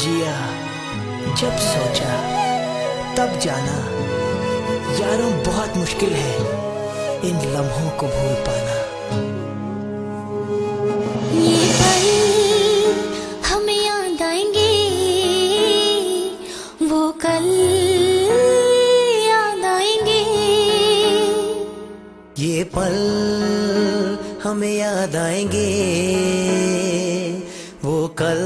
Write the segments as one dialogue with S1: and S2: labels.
S1: जिया जब सोचा तब जाना, यारों बहुत मुश्किल है इन लम्हों को भूल पाना।
S2: ये पल हमें याद आएंगे, वो कल याद आएंगे।
S1: ये पल हमें याद आएंगे, वो कल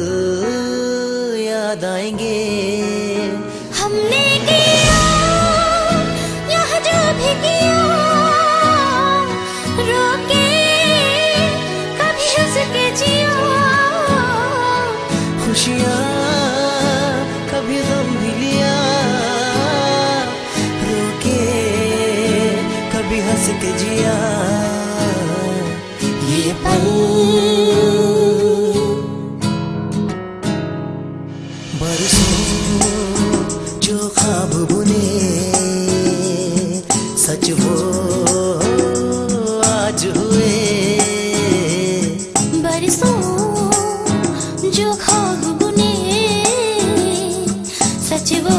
S1: याद आएंगे।
S2: हमने किया यहाँ जो भी किया, रोके कभी हंस के जिया।
S1: खुशियाँ कभी गम भी लिया, रोके कभी हंस के जिया। ये पल बरसों जो ख्वाब बुने, सच वो आज हुए।
S2: बरसों जो ख्वाब बुने, सच वो